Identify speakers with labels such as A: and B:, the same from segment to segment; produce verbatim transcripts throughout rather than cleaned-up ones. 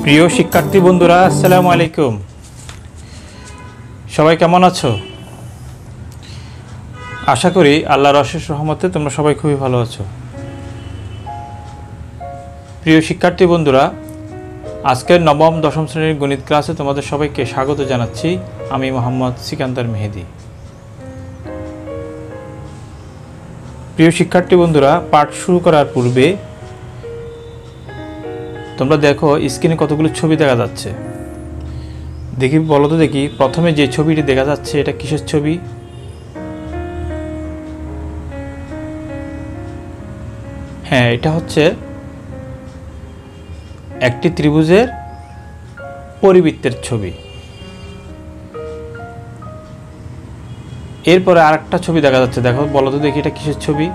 A: প্রিয় শিক্ষার্থী বন্ধুরা, আসসালামু আলাইকুম। সবাই কেমন আছো? আশা করি আল্লাহর অশেষ রহমতে তোমরা সবাই খুবই ভালো আছো। প্রিয় শিক্ষার্থী বন্ধুরা, আজকের নবম দশম শ্রেণীর গণিত ক্লাসে তোমাদের সবাইকে স্বাগত জানাচ্ছি। আমি মোহাম্মদ সিকান্দার মেহেদি। প্রিয় শিক্ষার্থী বন্ধুরা, পাঠ শুরু করার পূর্বে তোমরা দেখো স্ক্রিনে কতগুলো ছবি দেখা যাচ্ছে। দেখি বলো তো দেখি, প্রথমে যে ছবিটি দেখা যাচ্ছে এটা কিসের ছবি? হ্যাঁ, এটা হচ্ছে একটি ত্রিভুজের পরিবৃত্তের ছবি। এরপরে আরেকটা ছবি দেখা যাচ্ছে, দেখো বলো তো দেখি এটা কিসের ছবি?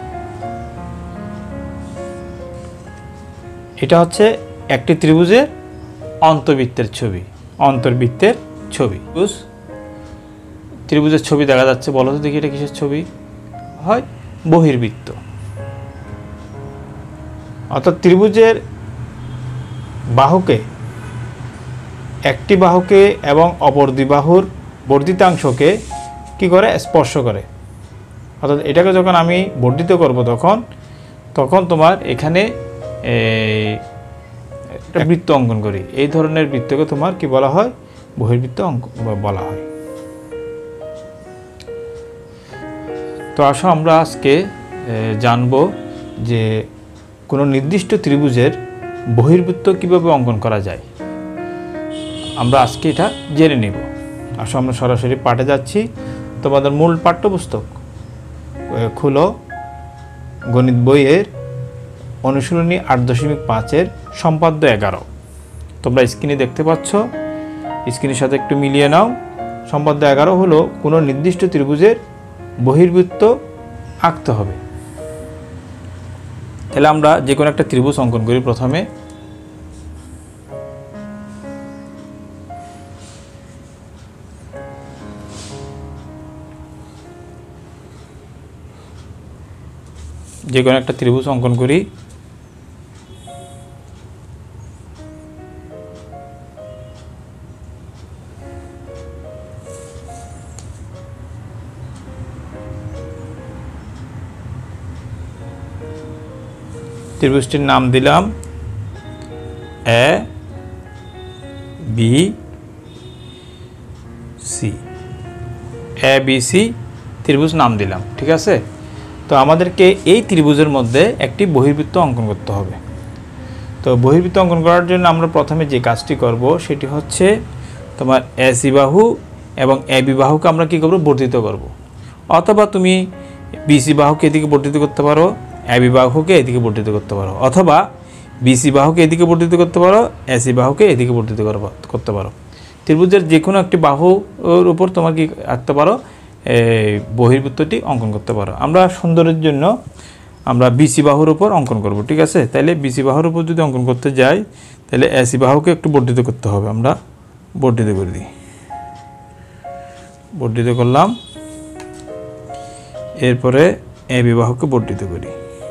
A: এটা হচ্ছে একটি ত্রিভুজের অন্তর্বৃত্তের ছবি। অন্তর্বৃত্তের ছবি ত্রিভুজের ছবি দেখা যাচ্ছে, বলো তো দেখি এটা কিসের ছবি? হয় বহির্বৃত্ত। অর্থাৎ ত্রিভুজের বাহুকে, একটি বাহুকে এবং অপর দুই বাহুর বর্ধিতাংশকে কি করে? স্পর্শ করে। অর্থাৎ এটাকে যখন আমি বর্ধিত করব তখন তখন তোমার এখানে একটা বৃত্ত অঙ্কন করি। এই ধরনের বৃত্তকে তোমার কি বলা হয়? বহির্বৃত্ত অঙ্কন বলা হয়। তো আসো আমরা আজকে জানব যে কোনো নির্দিষ্ট ত্রিভুজের বহির্বৃত্ত কিভাবে অঙ্কন করা যায়। আমরা আজকে এটা জেনে নেব। আসো আমরা সরাসরি পাঠে যাচ্ছি। তোমাদের মূল পাঠ্যপুস্তক খুলো, গণিত বইয়ের অনুশীলনী আট দশমিক পাঁচের সম্পাদ্য এগারো। তোমরা স্ক্রিনে দেখতে পাচ্ছ, স্ক্রিনের সাথে একটু মিলিয়ে নাও। সম্পাদ্য এগারো হলো কোনো নির্দিষ্ট ত্রিভুজের বহির্বৃত্ত আঁকতে হবে। তাহলে আমরা যে কোনো একটা ত্রিভুজ অঙ্কন করি। প্রথমে যে কোনো একটা ত্রিভুজ অঙ্কন করি। ত্রিভুজটির নাম দিলাম A B C. A B C ত্রিভুজ নাম দিলাম, ঠিক আছে? তো আমাদেরকে এই ত্রিভুজের মধ্যে একটি বহির্বৃত্ত অঙ্কন করতে হবে। তো বহির্বৃত্ত অঙ্কন করার জন্য আমরা প্রথমে যে কাজটি করব সেটি হচ্ছে তোমার এসি বাহু এবং এ বি বাহুকে আমরা কী করবো? বর্ধিত করব। অথবা তুমি বিসি বাহুকে এদিকে বর্ধিত করতে পারো, এ বি বাহুকে এদিকে বর্ধিত করতে পারো, অথবা বিসি বাহুকে এদিকে বর্ধিত করতে পারো, এসি বাহুকে এদিকে বর্ধিত করতে পারো। ত্রিভুজের যে কোনো একটি বাহুর উপর তোমার কি আঁকতে পারো? এই বহির্বৃত্তটি অঙ্কন করতে পারো। আমরা সুন্দরের জন্য আমরা বিসি বাহুর উপর অঙ্কন করব, ঠিক আছে? তাহলে বিসি বাহুর উপর যদি অঙ্কন করতে যাই তাহলে এসি বাহুকে একটু বর্ধিত করতে হবে। আমরা বর্ধিত করে দিই, বর্ধিত করলাম। এরপরে এ বি বাহুকে বর্ধিত করি,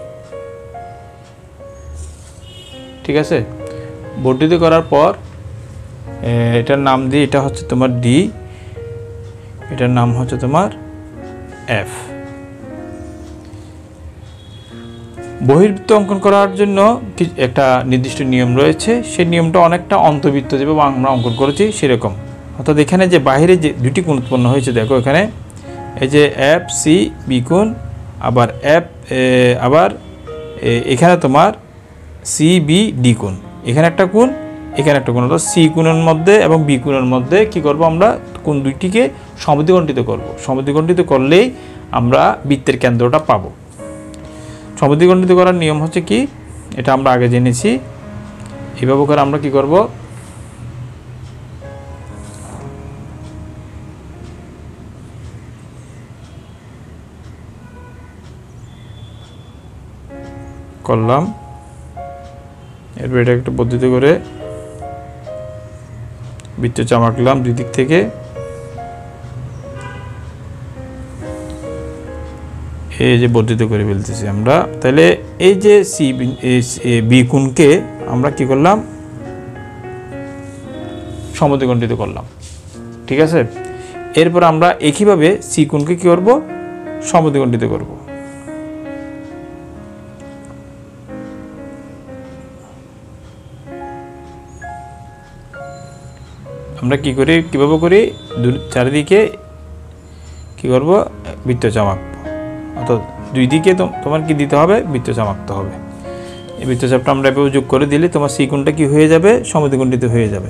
A: ঠিক আছে? বর্ধিত করার পর এটার নাম দিই, এটা হচ্ছে তোমার ডি, এটার নাম হচ্ছে তোমার এফ। বহির্বৃত্ত অঙ্কন করার জন্য একটা নির্দিষ্ট নিয়ম রয়েছে। সেই নিয়মটা অনেকটা অন্তর্বৃত্ত যেভাবে আমরা অঙ্কন করেছি সেরকম। অর্থাৎ এখানে যে বাইরে যে দুটি কোণ উৎপন্ন হয়েছে, দেখো এখানে এই যে এফ সি বি কোণ, আবার এফ আবার এখানে তোমার সি বি ডি কোণ। এখানে একটা কোণ, এখানে একটা কোণ। অর্থাৎ সি কোণের মধ্যে এবং বি কোণের মধ্যে কি করব? আমরা কোণ দুইটিকে সমদ্বিখণ্ডিত করব। সমদ্বিখণ্ডিত করলেই আমরা বৃত্তের কেন্দ্রটা পাবো। সমদ্বিখণ্ডিত করার নিয়ম হচ্ছে কি, এটা আমরা আগে জেনেছি। এইভাবে করে আমরা কি করব? করলাম। এরপর এটা একটু বর্ধিত করে বৃত্ত চামাকলাম দুই দিক থেকে। এই যে বর্ধিত করে ফেলতেছি আমরা। তাহলে এই যে সি বি কোণকে আমরা কি করলাম? সমদ্বিখণ্ডিত করলাম। ঠিক আছে, এরপর আমরা একইভাবে সি কোণকে কি করব, সমদ্বিখণ্ডিত করব। আমরা কি করি, কিভাবে করি, চারিদিকে কি করব, বৃত্তচাপ আঁকবো। অর্থাৎ দুই দিকে তোমার কি দিতে হবে, বৃত্তচাপ আঁকতে হবে। এই বৃত্তচাপটা আমরা এভাবে যোগ করে দিলে তোমার সি কোণটা কি হয়ে যাবে, সমদ্বিখণ্ডিত হয়ে যাবে।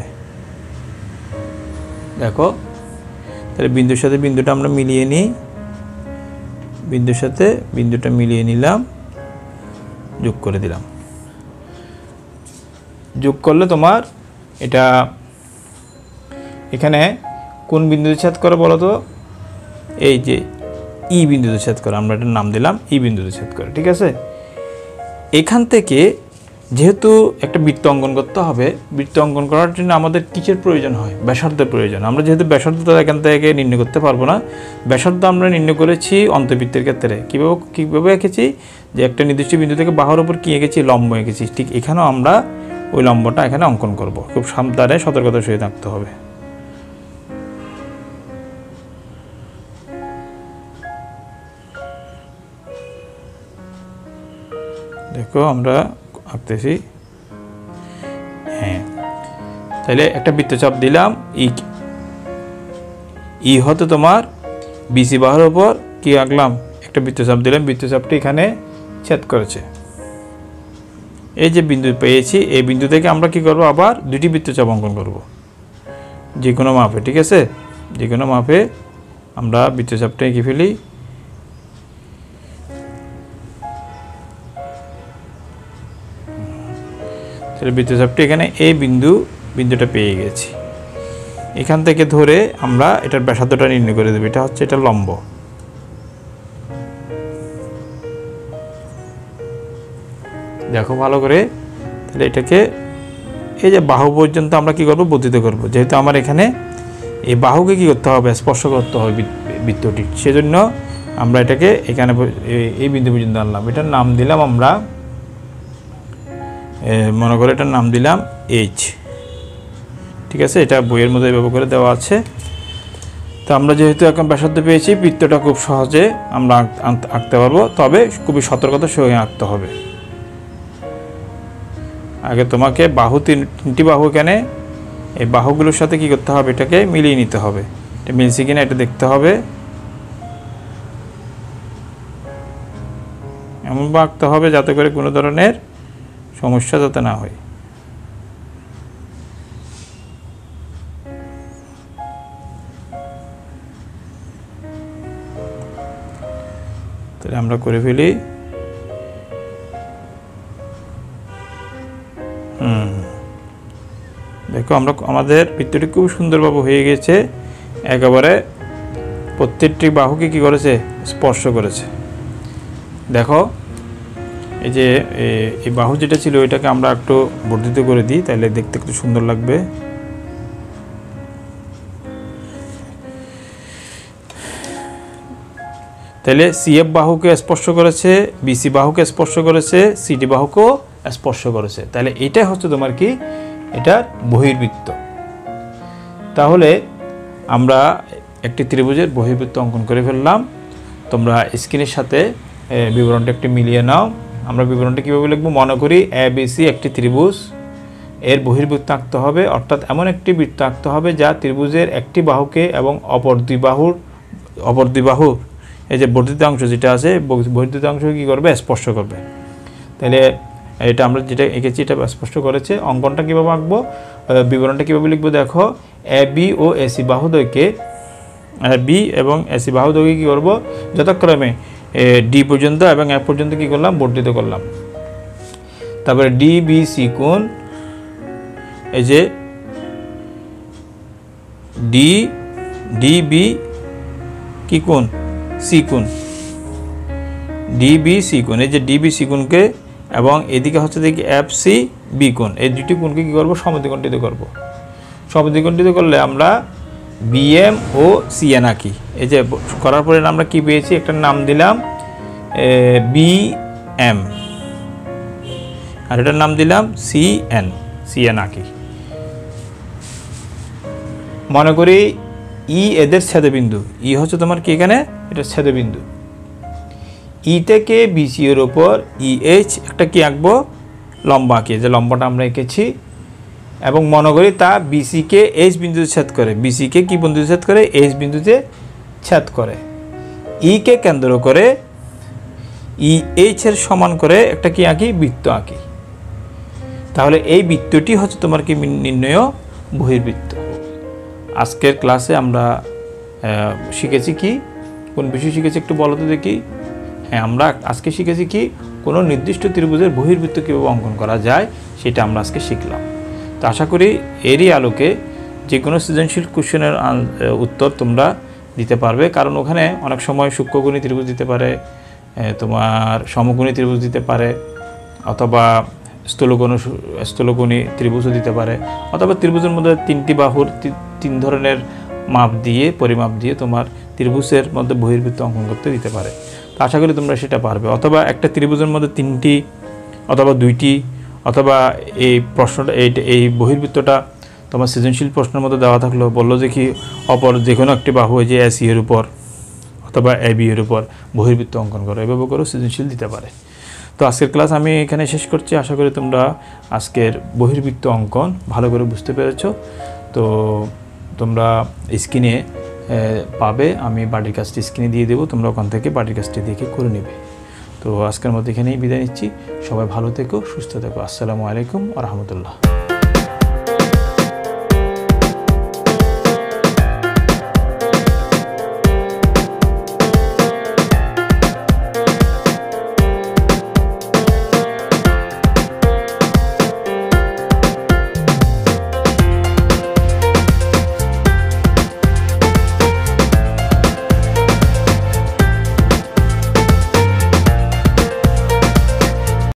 A: দেখো, তাহলে বিন্দুর সাথে বিন্দুটা আমরা মিলিয়ে নিই, বিন্দুর সাথে বিন্দুটা মিলিয়ে নিলাম, যোগ করে দিলাম। যোগ করলে তোমার এটা এখানে কোন বিন্দুতে ছেদ করে বলো তো, এই যে ই বিন্দুতে ছেদ করে, আমরা এটার নাম দিলাম ই বিন্দুতে ছেদ করে। ঠিক আছে, এখান থেকে যেহেতু একটা বৃত্ত অঙ্কন করতে হবে, বৃত্ত অঙ্কন করার জন্য আমাদের কিসের প্রয়োজন হয়, ব্যাসার্ধের প্রয়োজন। আমরা যেহেতু ব্যাসার্ধটা এখান থেকে নির্ণয় করতে পারবো না, ব্যাসার্ধ আমরা নির্ণয় করেছি অন্তবৃত্তের ক্ষেত্রে। কীভাবে কীভাবে এঁকেছি, যে একটা নির্দিষ্ট বিন্দু থেকে বাহুর উপর কী এঁকেছি, লম্ব এঁকেছি। ঠিক এখানেও আমরা ওই লম্বটা এখানে অঙ্কন করব। খুব সাবধানে সতর্কতার সহিত আঁকতে হবে। দেখো আমরা আঁকতেছি, হ্যাঁ। তাহলে একটা বৃত্তচাপ দিলাম, ই ই হতে তোমার বিসি বাহুর উপর কি আঁকলাম, একটা বৃত্তচাপ দিলাম, বৃত্তচাপটি এখানে ছেদ করেছে। এই যে বিন্দু পেয়েছি, এই বিন্দু থেকে আমরা কি করব, আবার দুটি বৃত্তচাপ অঙ্কন করব যে কোনো মাপে। ঠিক আছে, যে কোনো মাপে আমরা বৃত্তচাপটা এঁকে ফেলি। বৃত্তচাপটি এখানে এই বিন্দু বিন্দুটা পেয়ে গেছি। এখান থেকে ধরে আমরা এটার ব্যাসার্ধটা নির্ণয় করে দেব। এটা হচ্ছে এটা লম্ব। দেখো ভালো করে, তাহলে এটাকে এই যে বাহু পর্যন্ত আমরা কি করব, বর্ধিত করব। যেহেতু আমার এখানে এই বাহুকে কি করতে হবে, স্পর্শ করতে হবে বৃত্তটি, সেজন্য আমরা এটাকে এখানে এই বিন্দু পর্যন্ত আনলাম। এটার নাম দিলাম আমরা, মনে করে এটার নাম দিলাম এইচ। ঠিক আছে, এটা বইয়ের মধ্যে ব্যবহার করে দেওয়া আছে। তো আমরা যেহেতু এখন ব্যাসার্ধ পেয়েছি, বৃত্তটা খুব সহজে আমরা আঁকতে পারবো, তবে খুবই সতর্কতার সঙ্গে আঁকতে হবে। আগে তোমাকে বাহু তিনটি বাহু এখানে, এই বাহুগুলোর সাথে কি করতে হবে, এটাকে মিলিয়ে নিতে হবে। এটা মিলছে কিনা এটা দেখতে হবে, এমন আঁকতে হবে যাতে করে কোনো ধরনের সমস্যা যাতে না হয়। তাহলে আমরা করে ফেলি। হুম দেখো, আমরা আমাদের বৃত্তটি খুব সুন্দরভাবে হয়ে গেছে। একেবারে প্রত্যেকটি বাহুকে কি করেছে, স্পর্শ করেছে। দেখো, এই যে এই বাহু যেটা ছিল এটাকে আমরা একটু বর্ধিত করে দিই, তাহলে দেখতে একটু সুন্দর লাগবে। তাহলে সিএফ বাহুকে স্পর্শ করেছে, বিসি বাহুকে স্পর্শ করেছে, সিডি বাহুকেও স্পর্শ করেছে। তাহলে এটাই হচ্ছে তোমার কি, এটার বহির্বৃত্ত। তাহলে আমরা একটি ত্রিভুজের বহির্বৃত্ত অঙ্কন করে ফেললাম। তোমরা স্ক্রিনের সাথে বিবরণটা একটু মিলিয়ে নাও। আমরা বিবরণটা কীভাবে লিখব, মনে করি এ বি সি একটি ত্রিভুজ, এর বহির্বৃত্ত আঁকতে হবে। অর্থাৎ এমন একটি বৃত্ত আঁকতে হবে যা ত্রিভুজের একটি বাহুকে এবং অপর দুই বাহুর অপর দুই বাহু এই যে বর্ধিত অংশ যেটা আছে, বর্ধিত অংশকে কী করবে, স্পর্শ করবে। তাহলে এটা আমরা যেটা এঁকেছি এটা স্পষ্ট করেছে। অঙ্কনটা কীভাবে আঁকবো, বিবরণটা কীভাবে লিখবো, দেখো এ বি ও এসি বাহুদ্বয়কে, বি এবং এসি বাহুদ্বয়কে কী করবো, যথাক্রমে ডি পর্যন্ত এবং এ পর্যন্ত কী করলাম, বর্ধিত করলাম। তারপরে ডি বি সি কোণ, এই যে ডি ডি বি কি কোণ, সি কোণ, ডি বি সি কোণ, এই যে ডি বি সি কোণকে, এবং এদিকে হচ্ছে দেখি এফ সি বি কোণ, এই দুটি কোণকে কী করবো, সমদ্বিখণ্ডিত করব। সমদ্বিখণ্ডিত করলে আমরা বিএম ও সিএন আঁকি। এই যে করার পরে আমরা কি পেয়েছি, একটা নাম দিলাম বি এম, আর এটার নাম দিলাম সিএন, সিএন আঁকি। মনে করি ই এদের ছেদবিন্দু, ই হচ্ছে তোমার কি এখানে এটা ছেদবিন্দু, ই থেকে বিসি এর উপর ই এইচ একটা কি আঁকবো লম্বা আঁকি, যে লম্বাটা আমরা এঁকেছি, এবং মনে করি তা বিসিকে এইচ বিন্দুতে ছেদ করে, বিসিকে কি বিন্দুতে ছেদ করে এইচ বিন্দুতে ছেদ করে, ই কে কেন্দ্র করে ই এইচ এর সমান করে একটা কি আঁকি বৃত্ত আঁকি। তাহলে এই বৃত্তটি হচ্ছে তোমার কি নির্ণয় বহির্বৃত্ত। আজকের ক্লাসে আমরা শিখেছি কি, কোন বিষয় শিখেছি একটু বলো তো দেখি। হ্যাঁ, আমরা আজকে শিখেছি কি কোনো নির্দিষ্ট ত্রিভুজের বহির্বৃত্ত কীভাবে অঙ্কন করা যায় সেটা আমরা আজকে শিখলাম। তো আশা করি এরই আলোকে যে কোনো সৃজনশীল কোশ্চেনের উত্তর তোমরা দিতে পারবে, কারণ ওখানে অনেক সময় সূক্ষ্মকোণী ত্রিভুজ দিতে পারে, তোমার সমকোণী ত্রিভুজ দিতে পারে, অথবা স্থূলকোণ স্থূলকোণী ত্রিভুজও দিতে পারে, অথবা ত্রিভুজের মধ্যে তিনটি বাহুর তিন ধরনের মাপ দিয়ে পরিমাপ দিয়ে তোমার ত্রিভুজের মধ্যে বহির্বৃত্ত অঙ্কন করতে দিতে পারে। তো আশা করি তোমরা সেটা পারবে। অথবা একটা ত্রিভুজের মধ্যে তিনটি অথবা দুইটি, অথবা এই প্রশ্নটা এই এই বহির্বৃত্তটা তোমার সৃজনশীল প্রশ্নের মধ্যে দেওয়া থাকলো, বললো যে কি অপর যে কোনো একটি বাহু যে এসি এর উপর অথবা এ বি এর উপর বহির্বৃত্ত অঙ্কন করো, এভাবে করেও সৃজনশীল দিতে পারে। তো আজকের ক্লাস আমি এখানে শেষ করছি। আশা করি তোমরা আজকের বহির্বৃত্ত অঙ্কন ভালো করে বুঝতে পেরেছো। তো তোমরা স্ক্রিনে পাবে, আমি বাড়ির কাজটি স্ক্রিনে দিয়ে দেবো, তোমরা ওখান থেকে বাড়ির কাজটি দেখে করে নেবে। তো আজকের মধ্যে এখানেই বিদায় নিচ্ছি। সবাই ভালো থেকো, সুস্থ থেকো। আসসালামু আলাইকুম ওয়া রাহমাতুল্লাহ।